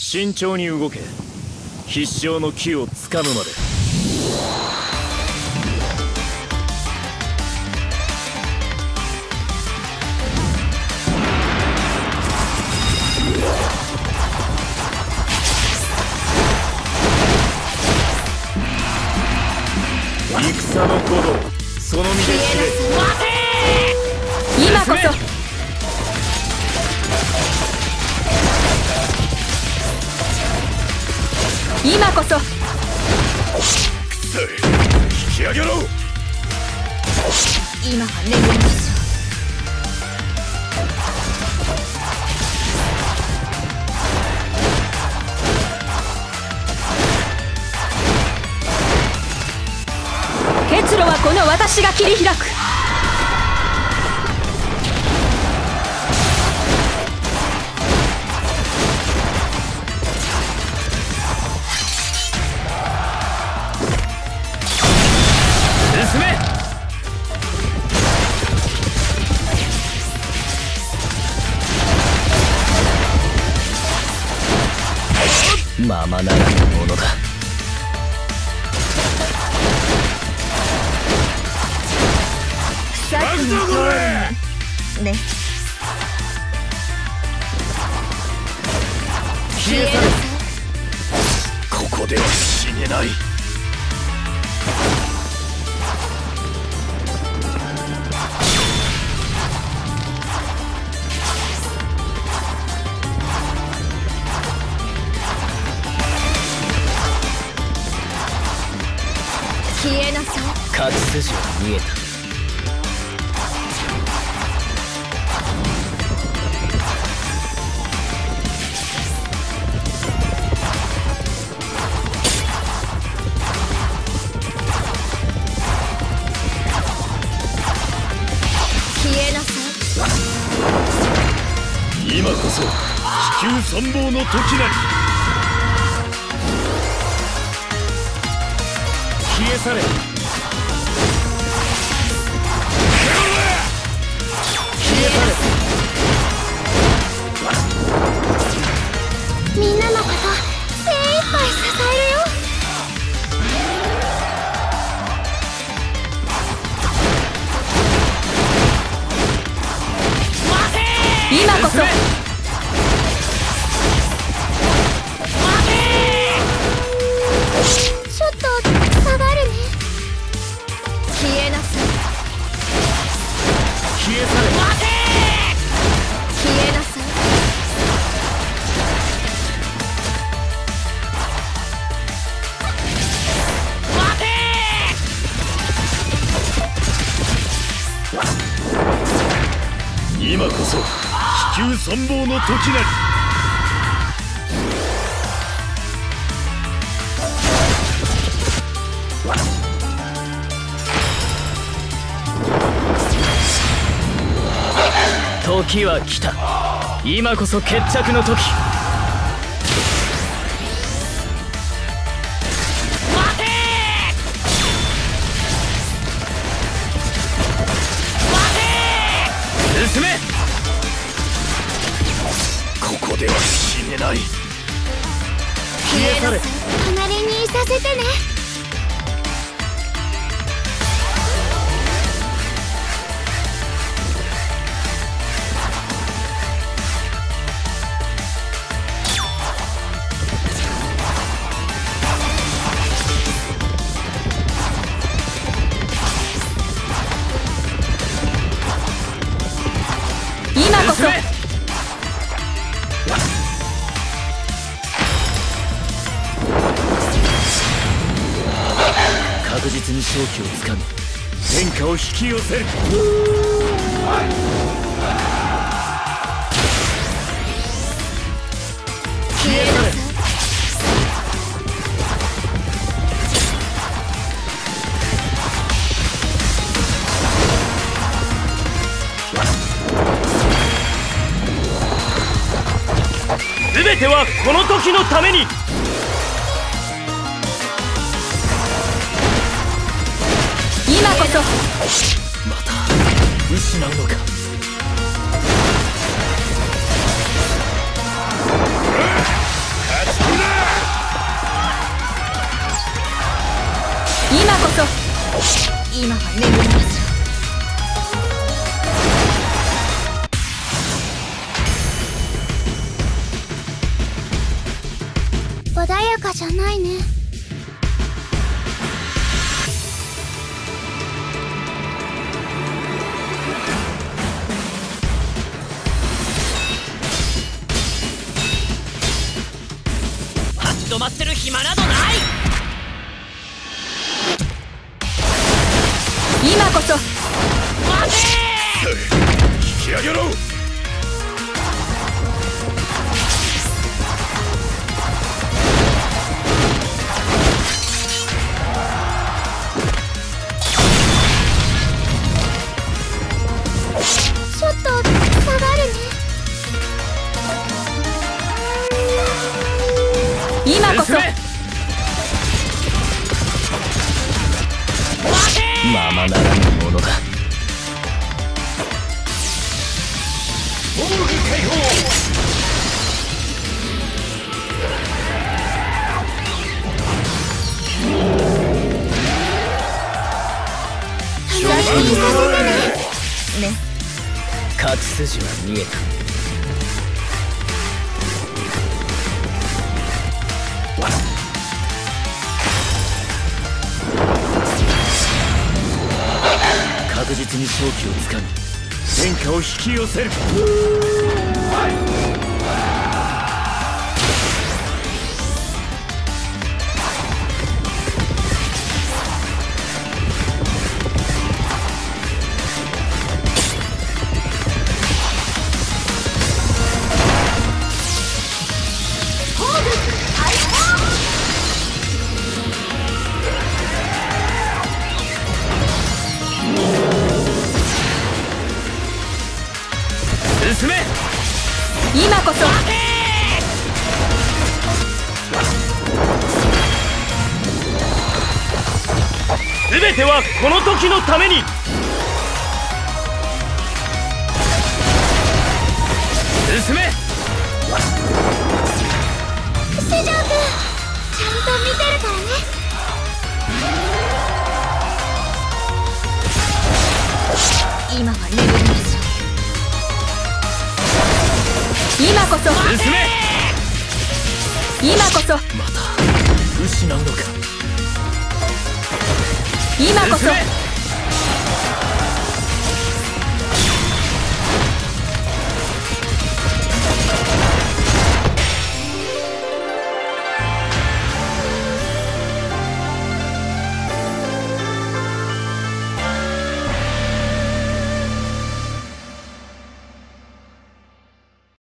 慎重に動け。必勝の機をつかむまで。戦の鼓動、その身で知れ。 今こそ。今こそ。 引き上げろ。 今は眠りましょう。結露はこの私が切り開く。 進め。ままならぬものだ。 さっきの通りね。 消え去れ。ここでは死ねない。 消えなさい。 勝ち筋は見えた。今こそ地球存亡の時なり。消え去れ。消え去れ。 みんなのこと精一杯支えるよ。今こそ。ちょっと下がるね。消えなさい。 消え去れ。 消えなさい。 今こそ地球存亡の時なり。時は来た。今こそ決着の時。進め。ここでは死ねない。消え去れ。 隣にいさせてね。今こそ。 確実に勝機をつかみ天下を引き寄せる。消え去れ。全てはこの時のために。 今こそ。 また失うのか。勝今こそ、今は眠りますよ。穏やかじゃないね。 立ち止まってる暇などない。 今こそ。 待て引き上げろ。 ちょっと下がるね。今こそ。 ままならぬものだ。ボール解放。 先にさせてね。ね。 勝ち筋は見えた。確実に勝機をつかみ天下を引き寄せる。進め。 今こそ。 全てはこの時のために。進め。 四条くん、ちゃんと見てるからね。今は眠りますよ。今こそ。 進め。 今こそ。 また失うのか。 今こそ。